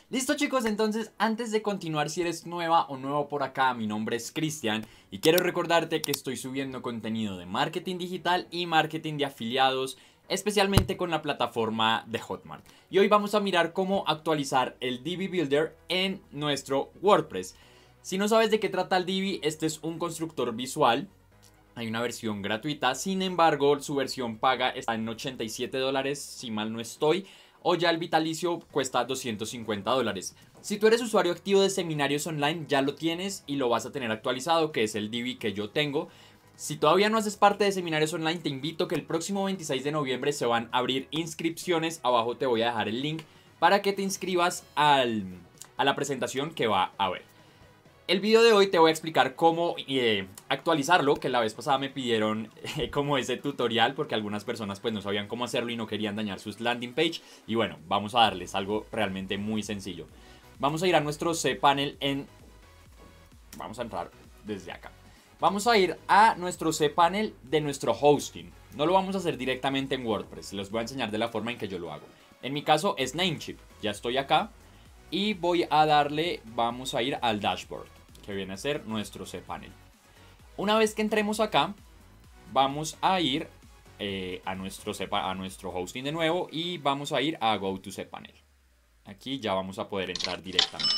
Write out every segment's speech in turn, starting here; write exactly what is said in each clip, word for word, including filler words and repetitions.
Listo chicos, entonces antes de continuar, si eres nueva o nuevo por acá, mi nombre es Cristian y quiero recordarte que estoy subiendo contenido de marketing digital y marketing de afiliados, especialmente con la plataforma de Hotmart. Y hoy vamos a mirar cómo actualizar el Divi Builder en nuestro WordPress. Si no sabes de qué trata el Divi, este es un constructor visual. Hay una versión gratuita, sin embargo su versión paga está en ochenta y siete dólares, si mal no estoy, o ya el vitalicio cuesta doscientos cincuenta dólares. Si tú eres usuario activo de seminarios online, ya lo tienes y lo vas a tener actualizado, que es el Divi que yo tengo. Si todavía no haces parte de seminarios online, te invito que el próximo veintiséis de noviembre se van a abrir inscripciones. Abajo te voy a dejar el link para que te inscribas al, a la presentación que va a haber. El video de hoy te voy a explicar cómo eh, actualizarlo, que la vez pasada me pidieron eh, como ese tutorial porque algunas personas pues no sabían cómo hacerlo y no querían dañar sus landing page. Y bueno, vamos a darles algo realmente muy sencillo. Vamos a ir a nuestro cPanel en... Vamos a entrar desde acá. Vamos a ir a nuestro cPanel de nuestro hosting. No lo vamos a hacer directamente en WordPress, les voy a enseñar de la forma en que yo lo hago. En mi caso es Namecheap, ya estoy acá y voy a darle, vamos a ir al dashboard, que viene a ser nuestro cPanel. Una vez que entremos acá, vamos a ir eh, a, nuestro a nuestro hosting de nuevo y vamos a ir a Go to cPanel. Aquí ya vamos a poder entrar directamente.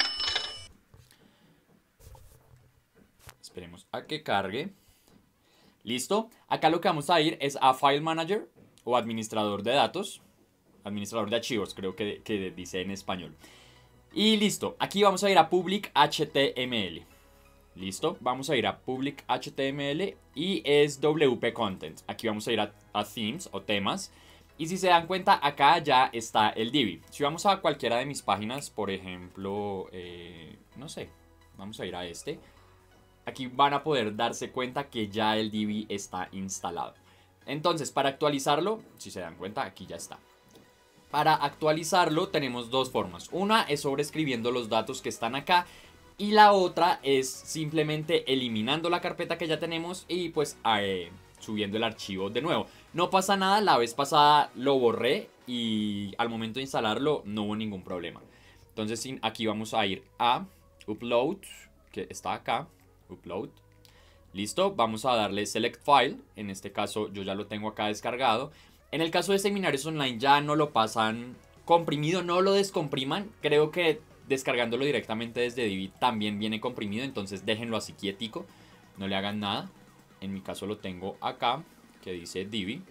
Esperemos a que cargue. Listo. Acá lo que vamos a ir es a File Manager o Administrador de Datos. Administrador de Archivos, creo que, que dice en español. Y listo. Aquí vamos a ir a Public H T M L. Listo, vamos a ir a Public H T M L y es W P Content. Aquí vamos a ir a, a Themes o temas. Y si se dan cuenta, acá ya está el Divi. Si vamos a cualquiera de mis páginas, por ejemplo, eh, no sé, vamos a ir a este. Aquí van a poder darse cuenta que ya el Divi está instalado. Entonces, para actualizarlo, si se dan cuenta, aquí ya está. Para actualizarlo tenemos dos formas. Una es sobreescribiendo los datos que están acá. Y la otra es simplemente eliminando la carpeta que ya tenemos y pues eh, subiendo el archivo de nuevo. No pasa nada, la vez pasada lo borré y al momento de instalarlo no hubo ningún problema. Entonces aquí vamos a ir a Upload, que está acá, Upload. Listo, vamos a darle Select File, en este caso yo ya lo tengo acá descargado. En el caso de seminarios online ya no lo pasan comprimido, no lo descompriman, creo que descargándolo directamente desde Divi también viene comprimido, entonces déjenlo así quietico, no le hagan nada. En mi caso lo tengo acá, que dice Divi.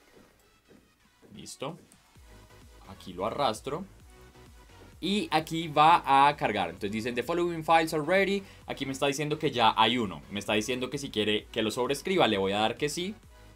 Listo. Aquí lo arrastro. Y aquí va a cargar. Entonces dicen The following files are ready. Aquí me está diciendo que ya hay uno. Me está diciendo que si quiere que lo sobrescriba, le voy a dar que sí.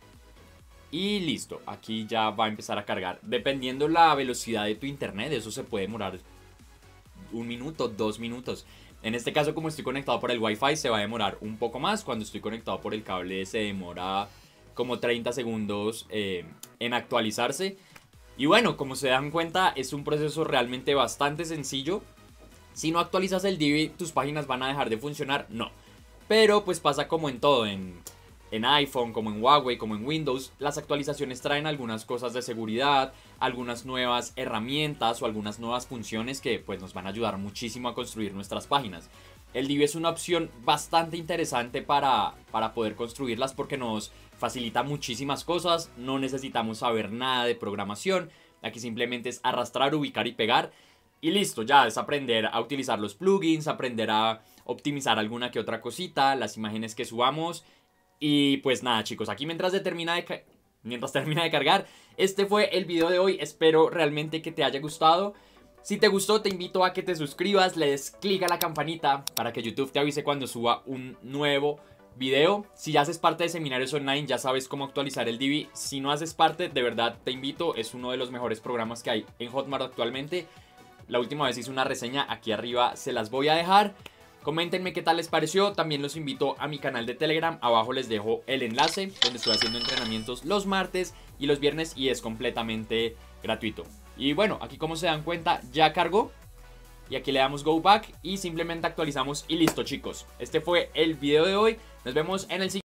Y listo. Aquí ya va a empezar a cargar. Dependiendo la velocidad de tu internet, eso se puede demorar un minuto, dos minutos. En este caso, como estoy conectado por el Wi-Fi, se va a demorar un poco más. Cuando estoy conectado por el cable se demora como treinta segundos eh, en actualizarse. Y bueno, como se dan cuenta, es un proceso realmente bastante sencillo. Si no actualizas el Divi, tus páginas van a dejar de funcionar, no. Pero pues pasa como en todo, en, en iPhone, como en Huawei, como en Windows. Las actualizaciones traen algunas cosas de seguridad, algunas nuevas herramientas o algunas nuevas funciones que pues nos van a ayudar muchísimo a construir nuestras páginas. El Divi es una opción bastante interesante para, para poder construirlas porque nos facilita muchísimas cosas, no necesitamos saber nada de programación, aquí simplemente es arrastrar, ubicar y pegar y listo, ya es aprender a utilizar los plugins, aprender a optimizar alguna que otra cosita, las imágenes que subamos y pues nada chicos, aquí mientras termina de, mientras termina de cargar, este fue el video de hoy, espero realmente que te haya gustado. Si te gustó, te invito a que te suscribas, le des clic a la campanita para que YouTube te avise cuando suba un nuevo video. Si ya haces parte de seminarios online, ya sabes cómo actualizar el Divi. Si no haces parte, de verdad te invito, es uno de los mejores programas que hay en Hotmart actualmente. La última vez hice una reseña, aquí arriba se las voy a dejar. Coméntenme qué tal les pareció, también los invito a mi canal de Telegram, abajo les dejo el enlace, donde estoy haciendo entrenamientos los martes y los viernes y es completamente gratuito. Y bueno, aquí como se dan cuenta ya cargó y aquí le damos go back y simplemente actualizamos y listo chicos. Este fue el video de hoy, nos vemos en el siguiente.